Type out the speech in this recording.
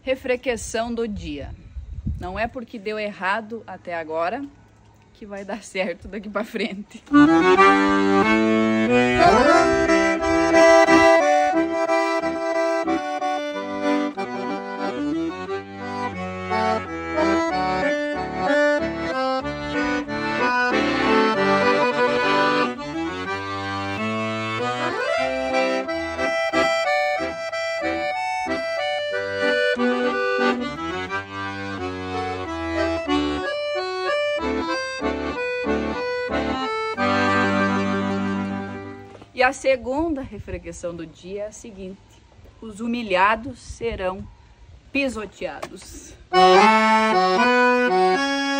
Refrequeção do dia. Não é porque deu errado até agora que vai dar certo daqui pra frente. E a segunda reflexão do dia é a seguinte: os humilhados serão pisoteados.